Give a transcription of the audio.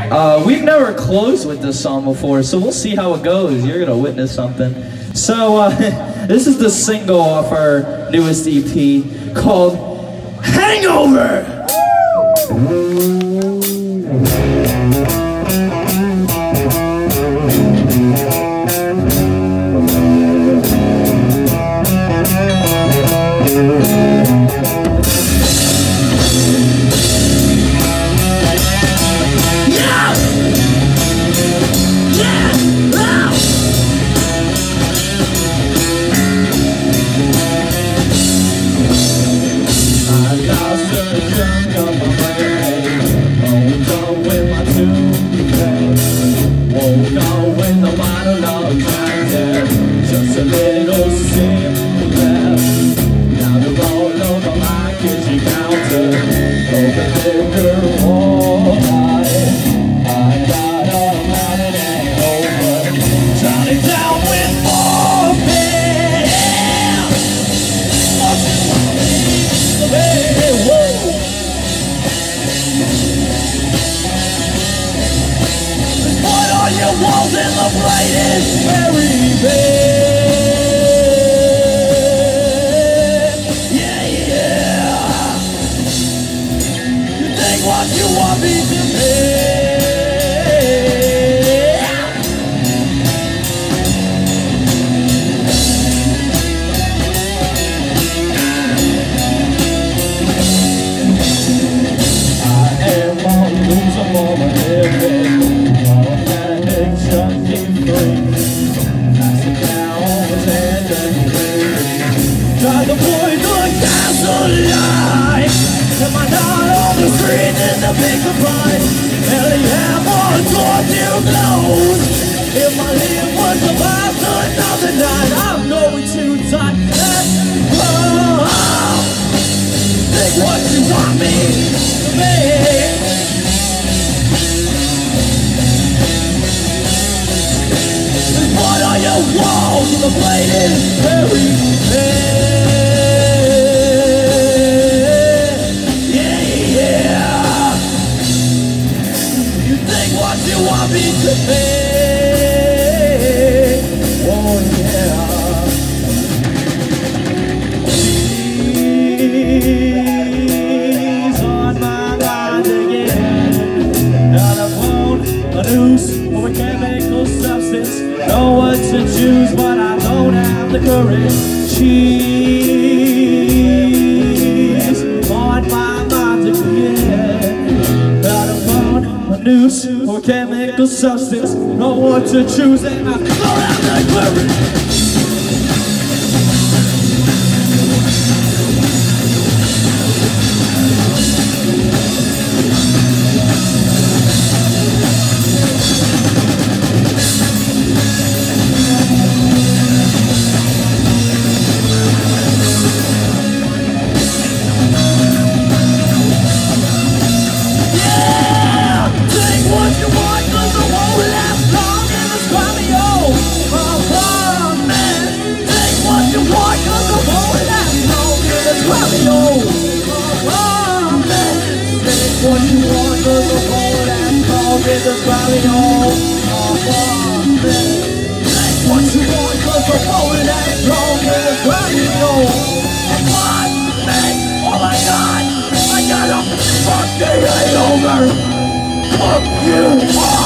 We've never closed with this song before, so we'll see how it goes. You're gonna witness something. So, this is the single off our newest EP called Hangover! Walls in the blade is very big. Yeah, yeah. You think what you want me to be. I am on losing more than living. Try to avoid the gasoline. Am I not on the street in the big goodbye? Hell yeah, more towards you close. If my life was about to another night, I'm going too tight. Think what you want me to be. What are your walls? The blade is very big. Yeah, yeah. You think what you want me to be. Oh, yeah. She's on my mind again. Not a phone, a noose, or a chemical substance. Know what to choose, but I don't have the courage. She's on my mind again. Got a phone, a noose, or chemical substance. Know what to choose, and I don't have the courage. What you want, cause the whole last song is a probably all take what you want, cause the whole last song is a probably all oh my god, I gotta fucking hangover. Fuck you.